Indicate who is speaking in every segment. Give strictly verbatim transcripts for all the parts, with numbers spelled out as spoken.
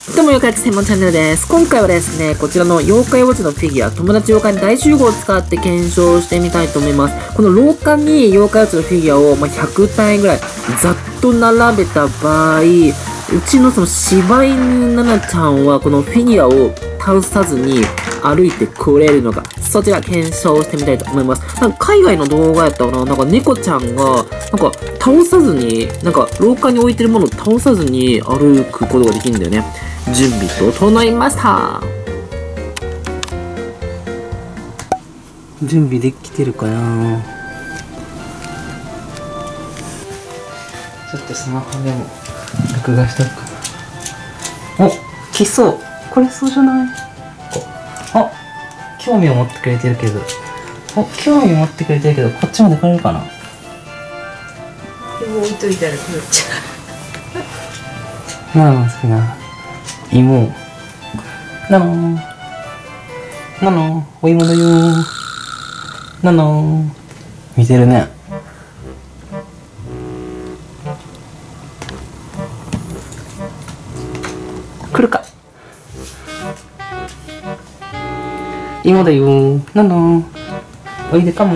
Speaker 1: どうも、妖怪ウォッチ専門チャンネルです。今回はですね、こちらの妖怪ウォッチのフィギュア、友達妖怪大集合を使って検証してみたいと思います。この廊下に妖怪ウォッチのフィギュアを、まあ、ひゃくたいぐらいざっと並べた場合、うちのその柴犬ナナちゃんはこのフィギュアを倒さずに歩いてこれるのか、そちら検証してみたいと思います。なんか海外の動画やったかな、なんか猫ちゃんが、なんか倒さずに、なんか廊下に置いてるものを倒さずに歩くことができるんだよね。準備整いました。準備できてるかな。ちょっとスマホでも録画しとくかな。お、来そう。これそうじゃない？あ、興味を持ってくれてるけど。お、興味を持ってくれてるけど、こっちまで来れるかな。
Speaker 2: でも置いといたら来っちゃう。
Speaker 1: なあ、好きな。芋。なのなのお芋だよなの見てるね。来るか。芋だよなのおいでかも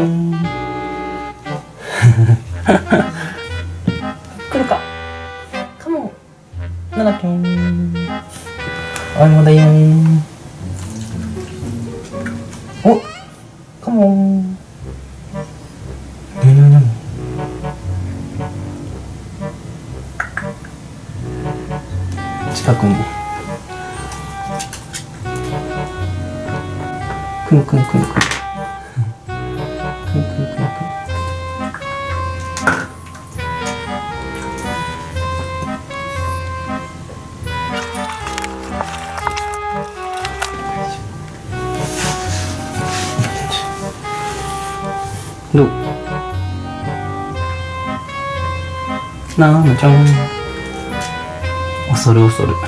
Speaker 1: 来るかかもななぴょんお芋だよー。お、カモン。近くに。くんくんくんくん。くんくんくんくん。どう？なーなちゃん。恐る恐る。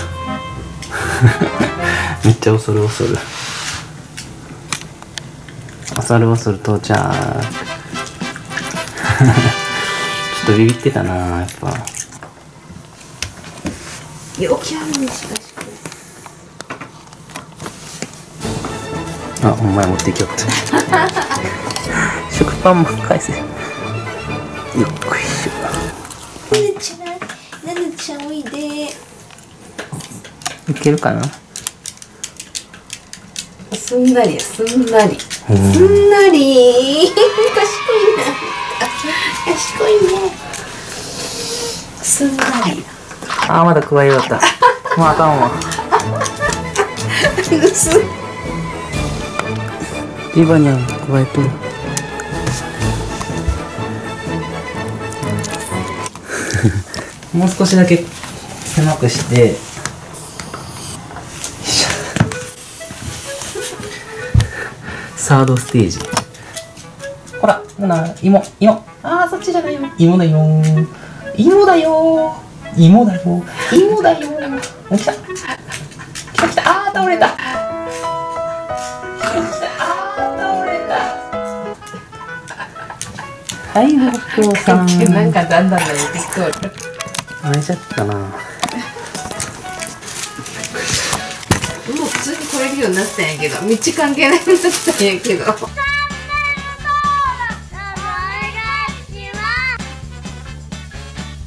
Speaker 1: めっちゃ恐る恐る。恐る恐る到着。ちょっとビビってたなー、やっぱ。
Speaker 2: よきあるんしかしく。
Speaker 1: あ、お前持ってきよった。食パンも返せ。よっこいしょ。
Speaker 2: ななちゃん、ななちゃんおいで。
Speaker 1: いけるかな。
Speaker 2: すんなりや、すんなり。すんなり。賢いな。賢いね。すんなり。
Speaker 1: あー、まだ加えようだった。もうあかんわ。
Speaker 2: ぐす。
Speaker 1: リバニャン加えとる。もう少しだけ狭くしてサードステージ。ほら、なな、芋、芋。
Speaker 2: ああ、そっちじゃないよ。
Speaker 1: 芋だよー。芋だよー。芋だよー。芋だよー。お、来た。来た来た。あー、倒れた。来た来た。あー、倒れた。はい、ご苦労さん。
Speaker 2: なんかだんだんだん出てきそう。
Speaker 1: あれちゃったな。も
Speaker 2: う普通に来れるようになったんやけど、道関係ないようになったんやけど。